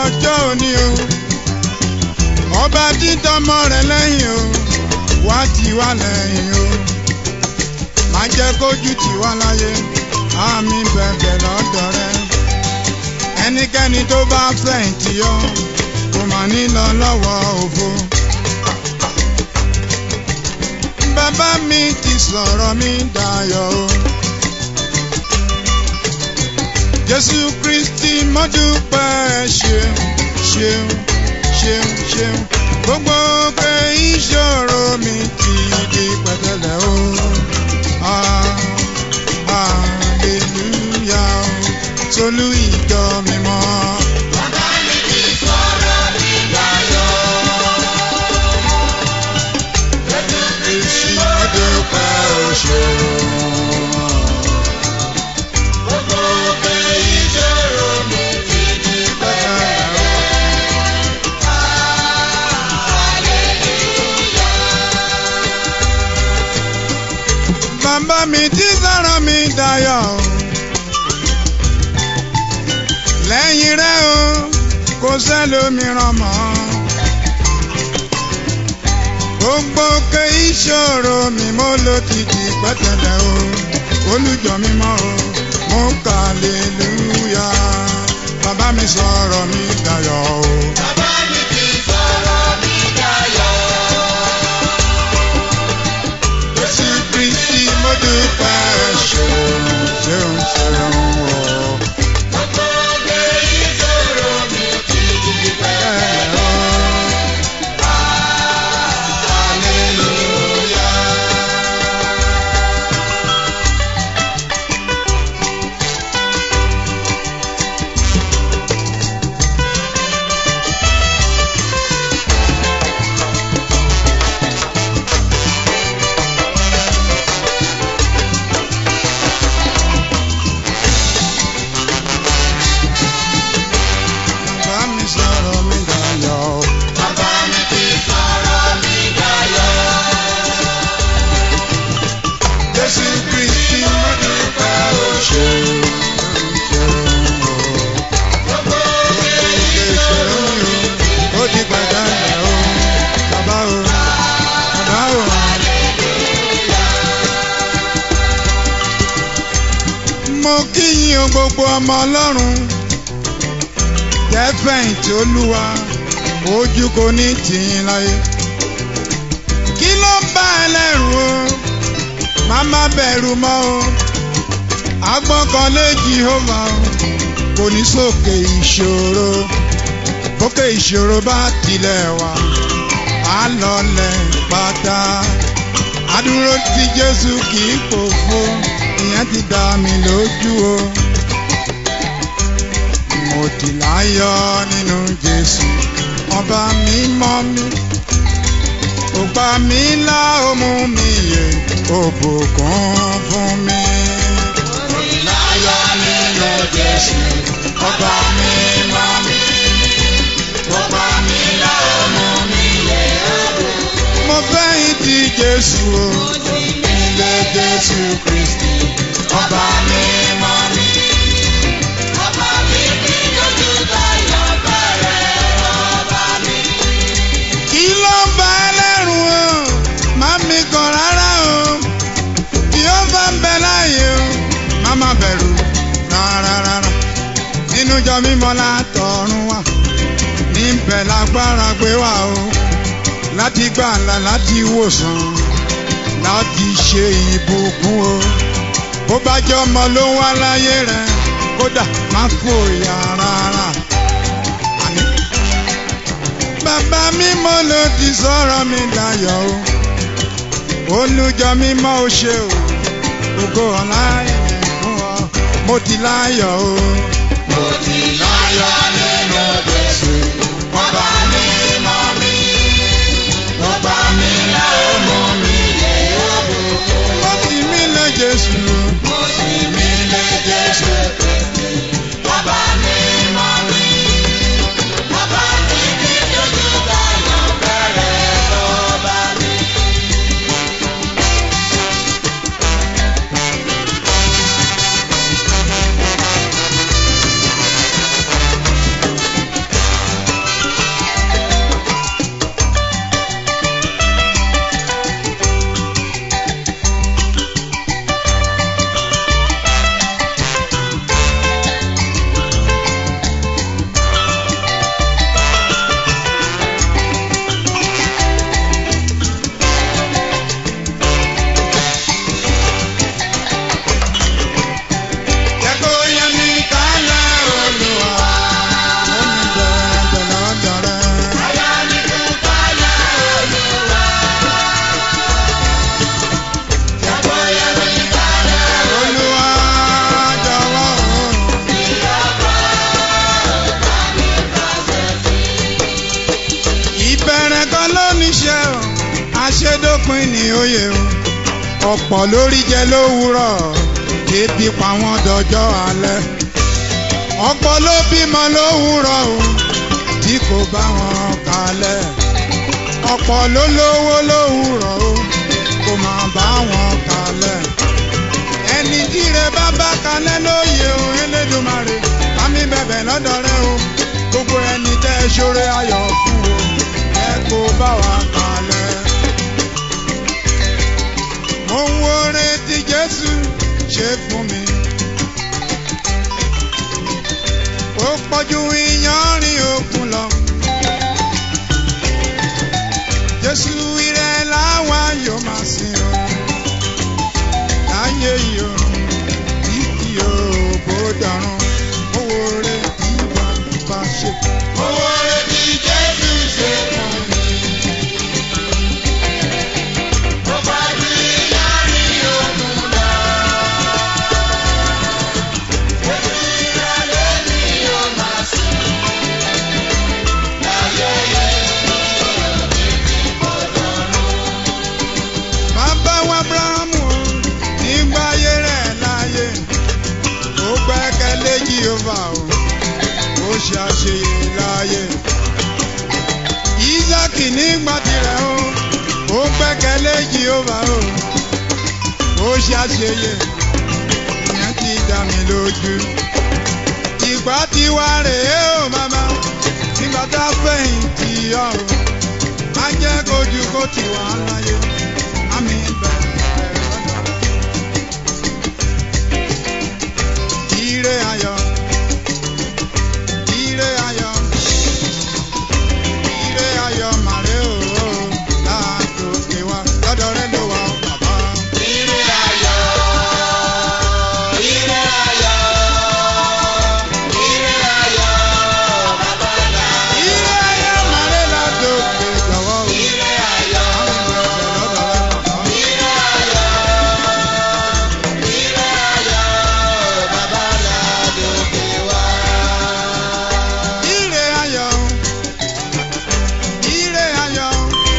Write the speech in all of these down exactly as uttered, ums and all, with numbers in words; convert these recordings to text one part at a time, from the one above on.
ọjọ́ òní o. Ọba dídọ́mọ rẹ̀ lẹ́yìn o, wá tì wá lẹ́yìn o. Má jẹ́ kójú tì wá láyé, àmì bẹ̀bẹ̀ lọ́dọ̀ rẹ̀. Ẹnikẹ́ni tó bá fẹ̀yìntì yọ, kò mà ní lọ lọ́wọ́ òfo. Bàbá mi ti sọ̀rọ̀ mi dayọ̀ o. Jésù Kristi mo dúpẹ́ ṣeun ṣeun ṣeun ṣeun. Gbogbo pé ìṣòro mi ti di pẹ̀tẹ́lẹ̀ o. Hallelujah o. Tolú ìjọ mímọ́. Bàbá mi ti sọ̀rọ̀ mi dayọ̀. Jésù Kristi mo dúpẹ́ o ṣeun. Gbogbo pé ìṣòro mi ti di pẹ̀tẹ́lẹ̀ o. Bàbá mi ti sọ̀rọ̀ mi dayọ̀ o. Lẹ́yìn rẹ̀ o, kò sẹ́lòmíràn mọ́. Gbogbo ké ìṣòro mi mo ló ti di pẹ̀tẹ́lẹ̀ o. Olùjọ mímọ́ o, mo kà hallelujah. Bàbá mi sọ̀rọ̀ mi dayọ̀ o. Bàbá mi ti sọ̀rọ̀ mi dayọ̀. Jésù Kristi mo dúpẹ́ ṣeun ṣeun ṣeun o. Gbogbo pé ìṣòro mi ti di pẹ̀tẹ́lẹ̀ o. Bàbá mi sọ̀rọ̀ mi dayọ̀ o. Bàbá mi ti sọ̀rọ̀ mi dayọ̀. Jésù Kristi mo dúpẹ́ o ṣeun ṣeun o. Gbogbo pé Ìṣòro mi o, ó di pẹ̀tẹ́lẹ̀ o. Bàbá o, bàbá o. Mo kí yín o gbogbo ọmọ Ọlọ́run. Jẹ́fẹ̀yìntì Olúwa, ojú kò ní tìyín láyé. Kí ló ń bá ẹ lẹ́rù o? Má má bẹ̀rù mọ́ o. Agbọ́kànlé Jèhófà o, kò ní sókè ìṣòro. Bókè ìṣòro bá tilẹ̀ wá, á lọlẹ̀ pátá. Adúró tí Jésù kì í pòfo, ìyẹn ti dá mi lójú o. Mo ti láyọ̀ nínú Jésù, ọba mímọ́ mi. Ó gbà mí là, ó mú mi yè, ó bùkún fún mi. mo ti láyọ̀ nínú Jésù, ọba mímọ́ mi. Ó gbà mí là, ó mú mi yè, ó bùkún. Mo fẹ̀yìntì Jésù o. Ilé Jésù Kristi, ọba mímọ́ mi. Ọba mi kí lójú tayọ̀ bẹ̀rẹ̀ ọba mi. Kí ló ń bá ẹ lẹ́rù o? Má mi kàn rárá o. Bí ó bá ń bẹ láàyè o, má má bẹ̀rù rárá rárá. Nínú ìjọ mímọ́ látọ̀run wá, níbẹ̀ lágbára gbé wá o. Láti gbàlà, láti wòsàn, láti ṣe ìbùkún o. Bó bá jẹ́ ọmọ ló ń wá láyé rẹ̀, kódà má fòyà rárá. Àní. Bàbá mímọ́ ló ti sọ̀rọ̀ mi dayọ̀ o. Olùjọ mímọ́ o ṣe o. Ògo ọ̀la ìyìn fún ọ. Mo ti láyọ̀ o. Mo ti láyọ̀ nínú Jésù, ọba mímọ́ mi. Ó gbà mí là, ó mú mi yè, ó bùkún. Mo ti mí lé Jésù. Mo sì mí lé Jésù Kristi, ọba mímọ́ mi. Ọba mi kí lójú tayọ̀ bẹ̀rẹ̀ ọba mi. dópin ní oyè o ọ̀pọ̀ lórí jẹ lówùúrọ̀ ebi pa wọ́n dọjọ́ alẹ́ ọ̀pọ̀ ló bímọ lówùúrọ̀ o tí kò bá wọn kalẹ̀ ọ̀pọ̀ ló lówó lówùúrọ̀ o kò má bá wọn kalẹ̀ ẹni jíire bá bá kalẹ̀ lóye o Elédùmarè àmì bẹ̀bẹ̀ lọ́dọ̀ rẹ o gbogbo ẹni tẹ́ ṣoore ayọ̀ fún o ẹ kó bá wa kalẹ̀. mo ń wo oore tí Jésù ṣe fún mi ó pọ̀jù iyanrìn òkun lọ Jésù ire làwa yóò máa sìn o láyé yìí o títí o bó dọ̀run mo wo oore tí wọ́n bá ṣe. mo wo oore tí Jésù ṣe fún mi. ó pọ̀jù iyanrìn òkun lọ. Jésù ire lèmi yóò máa sìn. láyé yìí títí bó dọ̀run. Bàbá wa Abrahamu nígbà ayé rẹ̀ láyé ó gbẹ́kẹ̀lé Jèhófà o ó ṣe àṣeyẹ láyé. Ísákì nígbà tirẹ̀ o ó gbẹ́kẹ̀lé Jèhófà o ó ṣe àṣeyẹ ìyẹn ti dá mi lójú. Ìgbà tiwa rèé o màmá nígbà tá a fẹ̀yìntì ọ̀ o má jẹ́ kojú kó tiwa láyé. Àmì bẹ̀rẹ̀ lọ́dọ̀ ire ayọ̀ ire ayọ̀ ire ayọ̀ màrè o látòkè wá lọ́dọ̀ rẹ ló wà bàbá. Ire ayọ̀, ire ayọ̀, ire ayọ̀, bàbá là. Ire ayọ̀ màrè látòkè jọ̀wọ́ o. Ire ayọ̀, Àmì bẹ̀rẹ̀ lọ́dọ̀ rẹ bàbá. ire ayọ̀, ire ayọ̀, bàbá là lókè wá. Ire ayọ̀ ire ayọ̀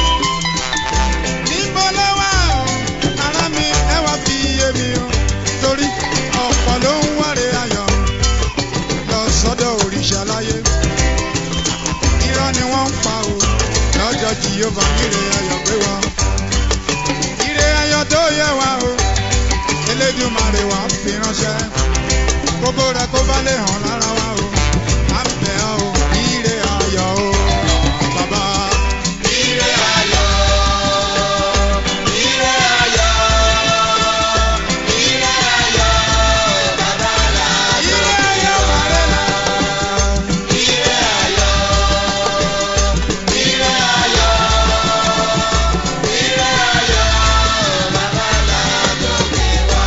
níbo ló wà o ará mi ẹ wá fi iye mi o torí ọ̀pọ̀ ló ń wáre ayọ̀ lọ sọ́dọ̀ òrìṣà láyé irọ́ ni wọ́n ń pa o lọ́jọ́ Jèhófà ire ayọ̀ gbé wọn ire ayọ̀ tó yẹ wá o Elédùmarè wá fi ránṣẹ́ gbogbo rẹ̀ kó bá lè hàn lára wa o à ń bẹ̀ ọ́ o ire ayọ̀ o bàbá. Ire ayọ̀, ire ayọ̀, ire ayọ̀, bàbá là. Ire ayọ̀ màrè là. Ire ayọ̀, ire ayọ̀, ire ayọ̀, bàbá là lókè wá.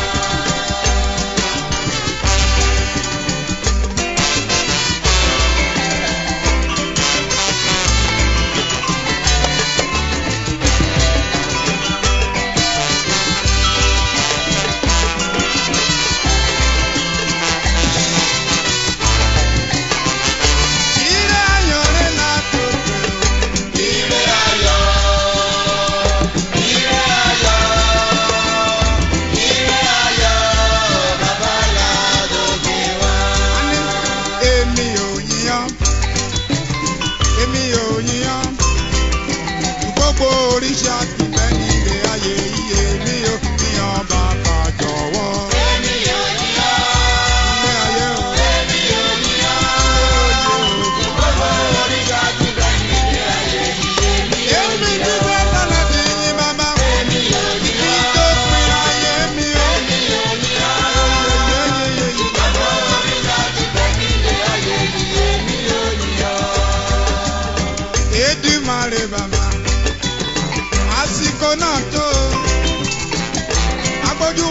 Ire ayọ̀ rẹ̀ látòkè o. Ire ayọ̀, ire ayọ̀, ire ayọ̀, bàbá là lókè wá. Àní èmi ò yíyan èmi ò yíyan gbogbo oríṣà ti bẹ́ ní ilé ayé yìí èmi ò yíyan bàbá jọ̀wọ́. Èmi ò yíyan, Ilé ayé o. èmi ò yíyan, gbogbo oríṣà ti bẹ́ nílé ayé yìí. Èmi ò Èmi ti yíyan, fẹ́ tọ́lẹ̀ bí yín bàbá. èmi ò yíyan, Ìdópin ayé mi o. èmi ò yíyan, Yeyeyeye. gbogbo oríṣà ti bẹ́ nílé ayé yìí. Èmi ò yíyan. Èdùmàrè bàbá àsìkò náà tó agbójú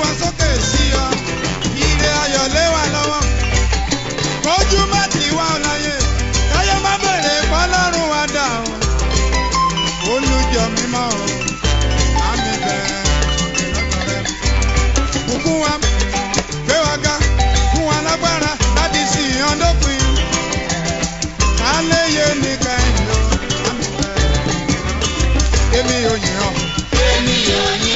yóò yí